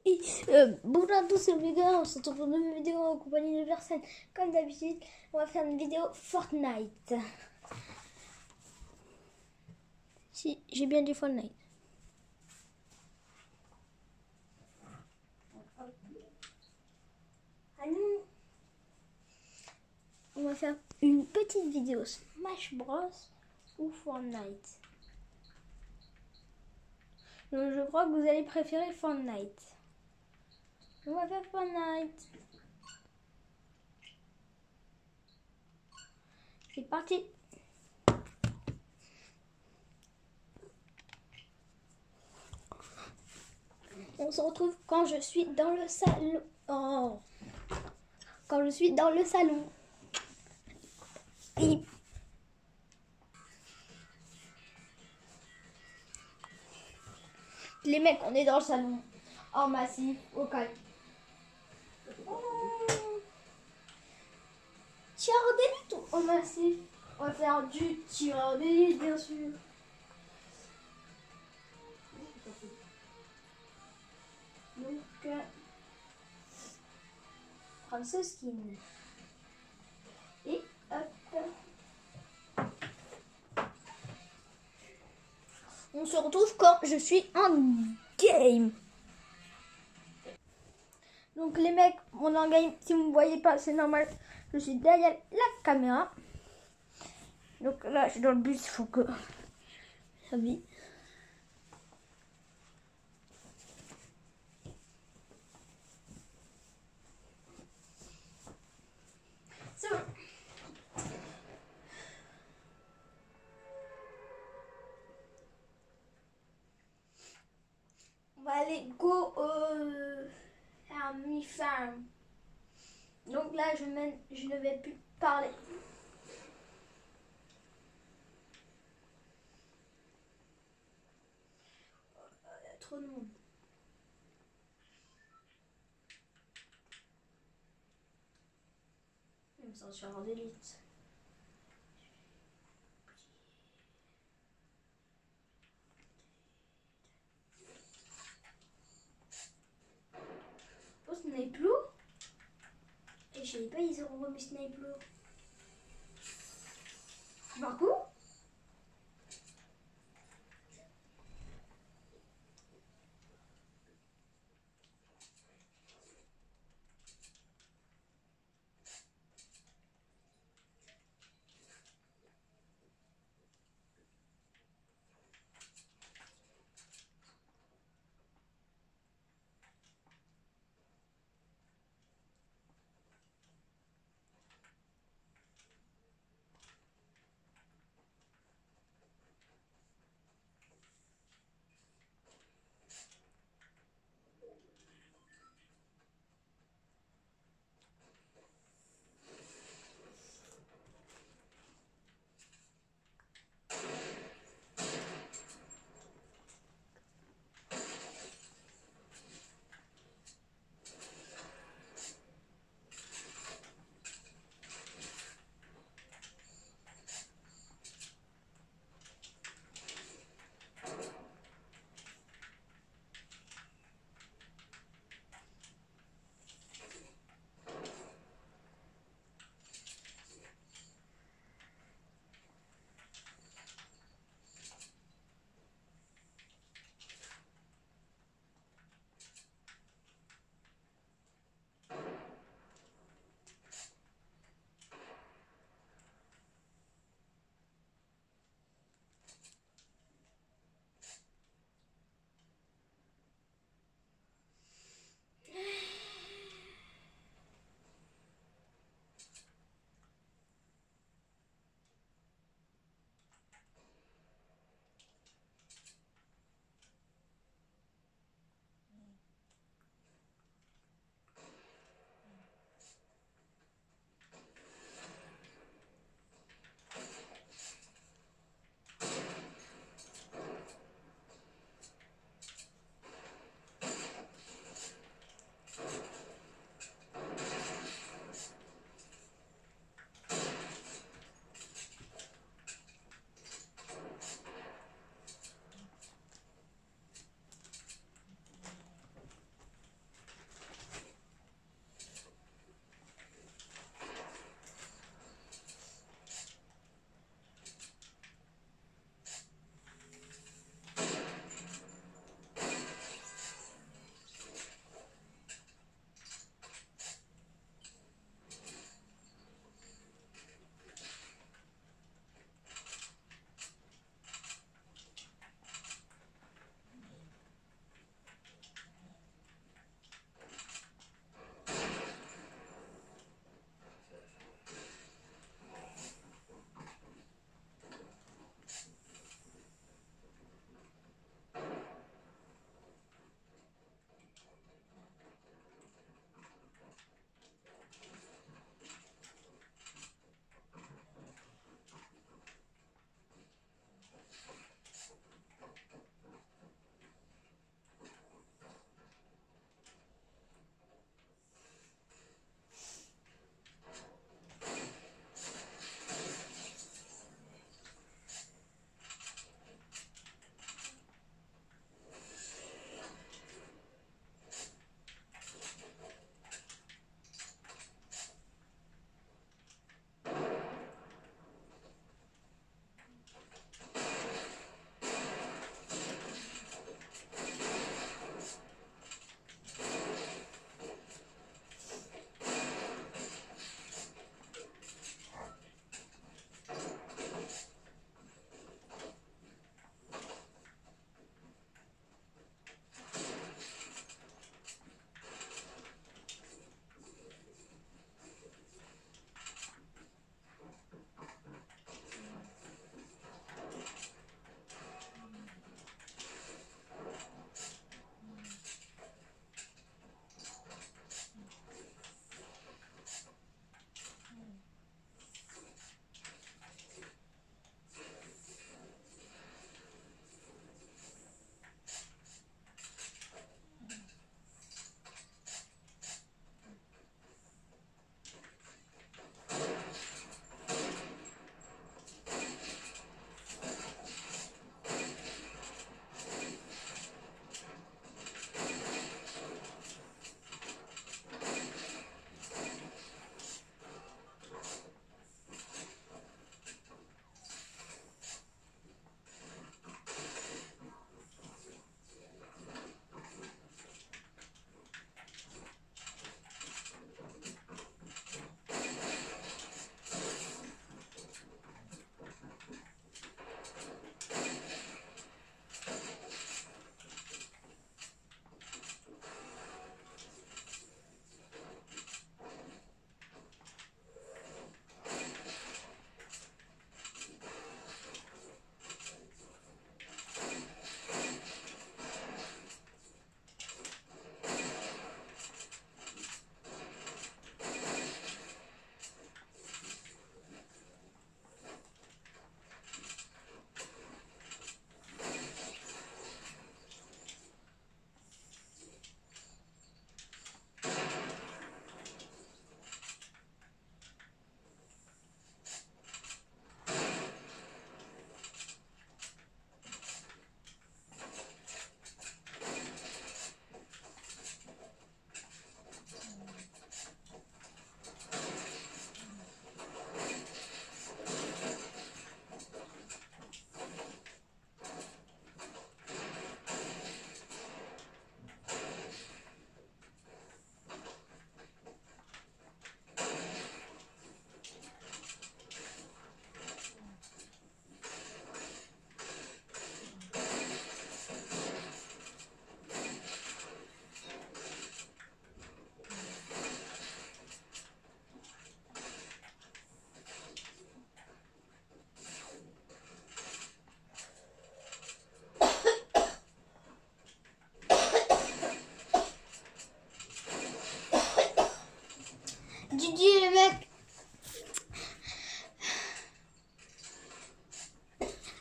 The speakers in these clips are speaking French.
Et, bonjour à tous, c'est Omega, on se retrouve pour une nouvelle vidéo en compagnie de personnes. Comme d'habitude, on va faire une vidéo Fortnite. Si, j'ai bien dit Fortnite. On va faire une petite vidéo Smash Bros ou Fortnite. Donc je crois que vous allez préférer Fortnite. On va faire Fortnite. C'est parti. On se retrouve quand je suis dans le salon. Oh. Quand je suis dans le salon. Et les mecs, on est dans le salon. En massif, au calme. Tir d'élite ou en massif? On va faire du tir d'élite, bien sûr. Donc, prendre ce skin. Et hop. On se retrouve quand je suis en game. Donc les mecs, on est en game. Si vous ne me voyez pas, c'est normal. Je suis derrière la caméra. Donc là, je suis dans le bus. Il faut que ça vit. C'est bon. On va aller go à mi-farm. Donc là, je ne vais plus parler. Il y a trop de monde. Même sans suivre d'élite. Oh, Snipe Low. Et je savais pas, ils ont remis Snipe Low. Marco?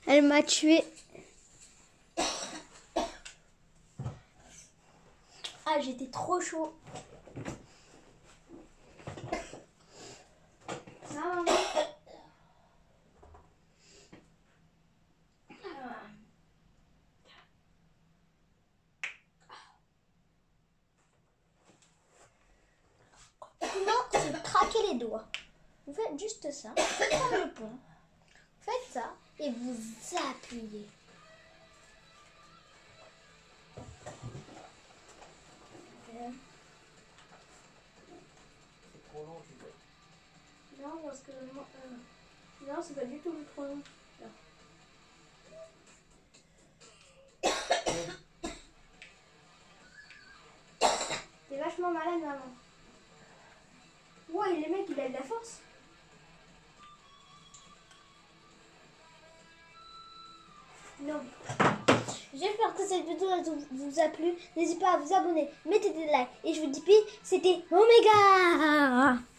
Elle m'a tué. Ah, j'étais trop chaud. Non, maman. Non, c'est craquer les doigts. Vous faites juste ça, comme le pont. Faites ça et vous appuyez. C'est trop long, tu sais. Non, parce que non, c'est pas du tout trop long. T'es vachement malade, maman. Ouais, le mec, il a de la force. Non. J'espère que cette vidéo vous a plu. N'hésitez pas à vous abonner, mettez des likes. Et je vous dis, puis c'était Oméga.